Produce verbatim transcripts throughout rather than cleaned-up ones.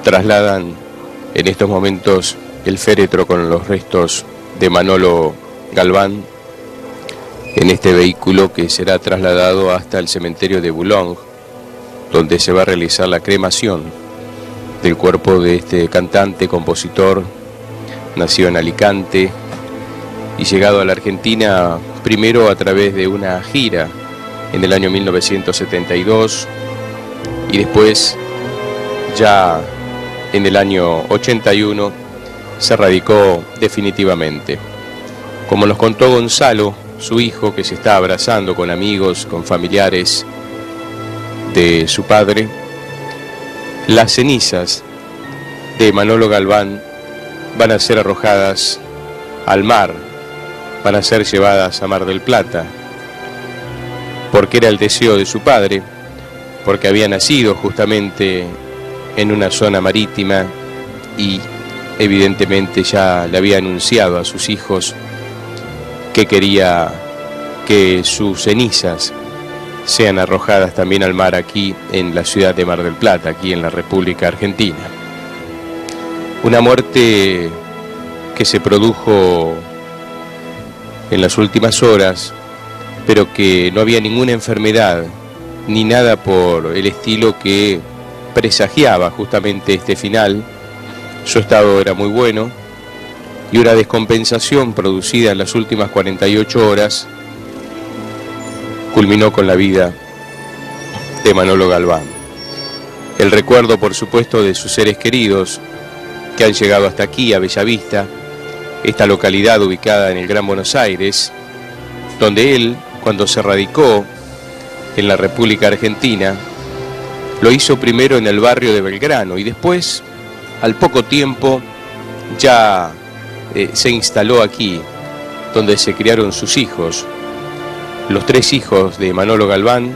trasladan en estos momentos el féretro con los restos de Manolo Galván en este vehículo que será trasladado hasta el cementerio de Boulogne, donde se va a realizar la cremación del cuerpo de este cantante, compositor, nacido en Alicante y llegado a la Argentina primero a través de una gira en el año mil novecientos setenta y dos y después ya en el año ochenta y uno se radicó definitivamente. Como nos contó Gonzalo, su hijo, que se está abrazando con amigos, con familiares de su padre, las cenizas de Manolo Galván van a ser arrojadas al mar, van a ser llevadas a Mar del Plata, porque era el deseo de su padre, porque había nacido justamente en una zona marítima y evidentemente ya le había anunciado a sus hijos que quería que sus cenizas sean arrojadas también al mar aquí en la ciudad de Mar del Plata, aquí en la República Argentina. Una muerte que se produjo en las últimas horas, pero que no había ninguna enfermedad ni nada por el estilo que presagiaba justamente este final. Su estado era muy bueno y una descompensación producida en las últimas cuarenta y ocho horas culminó con la vida de Manolo Galván. El recuerdo, por supuesto, de sus seres queridos que han llegado hasta aquí, a Bellavista, esta localidad ubicada en el Gran Buenos Aires, donde él, cuando se radicó en la República Argentina, lo hizo primero en el barrio de Belgrano y después, al poco tiempo, ya eh, se instaló aquí, donde se criaron sus hijos, los tres hijos de Manolo Galván,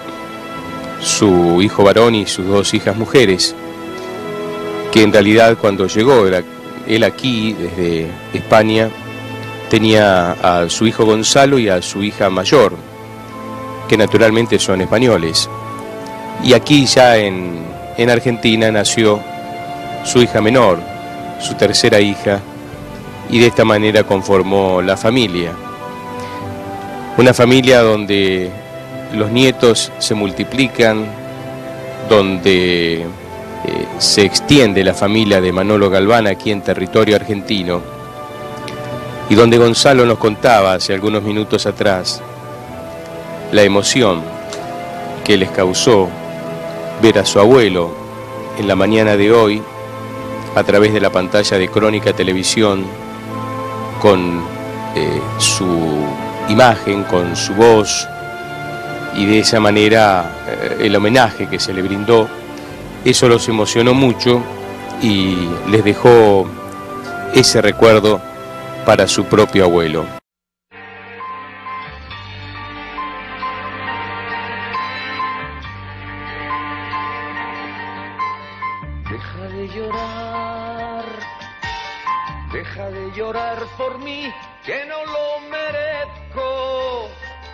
su hijo varón y sus dos hijas mujeres, que en realidad cuando llegó era, él aquí desde España tenía a su hijo Gonzalo y a su hija mayor, que naturalmente son españoles, y aquí ya en, en Argentina nació su hija menor, su tercera hija, y de esta manera conformó la familia. Una familia donde los nietos se multiplican, donde eh, se extiende la familia de Manolo Galván aquí en territorio argentino, y donde Gonzalo nos contaba hace algunos minutos atrás la emoción que les causó ver a su abuelo en la mañana de hoy a través de la pantalla de Crónica Televisión, con eh, su imagen, con su voz, y de esa manera eh, el homenaje que se le brindó, eso los emocionó mucho y les dejó ese recuerdo para su propio abuelo. Deja de llorar, deja de llorar por mí, que no lo merezco.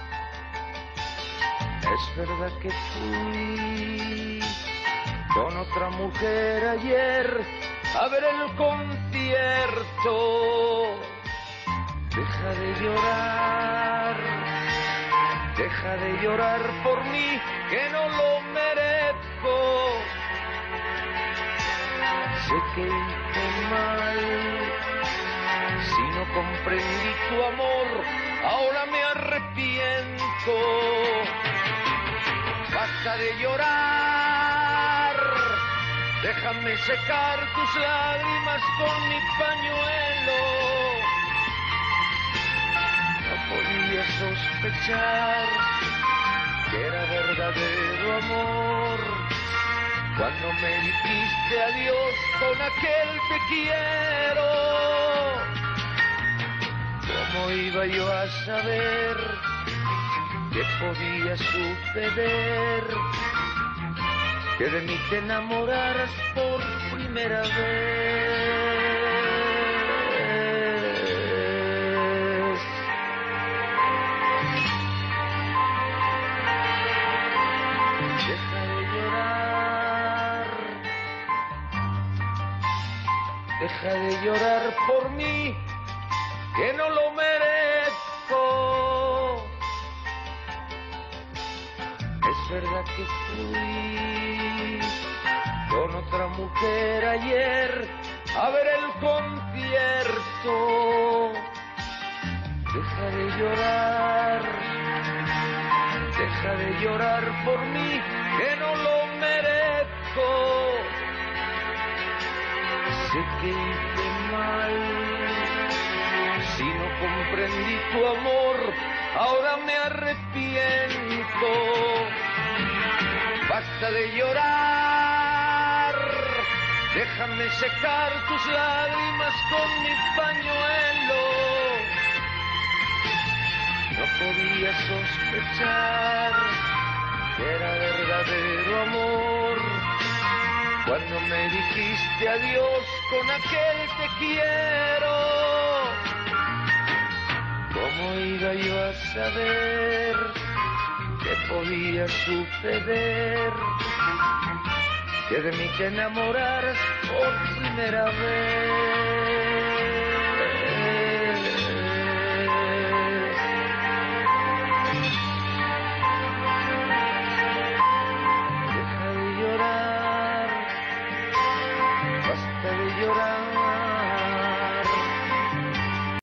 Es verdad que fui con otra mujer ayer a ver el concierto. Deja de llorar, deja de llorar por mí, que no lo merezco. Sé que hice mal, si no comprendí tu amor, ahora me arrepiento. Basta de llorar, déjame secar tus lágrimas con mi pañuelo. No podía sospechar que era verdadero amor cuando me dijiste adiós con aquel te quiero. ¿Cómo iba yo a saber que podía suceder que de mí te enamoraras por primera vez? Deja de llorar, Deja de llorar por mí, que no lo merezco. Es verdad que fui con otra mujer ayer a ver el concierto. Deja de llorar, deja de llorar por mí, que no lo merezco. Sé que hice mal, si no comprendí tu amor, ahora me arrepiento. Basta de llorar, déjame secar tus lágrimas con mi pañuelo. No podía sospechar que era verdadero amor cuando me dijiste adiós con aquel te quiero. ¿Cómo iba yo a saber que podía suceder que de mí te enamoraras por primera vez?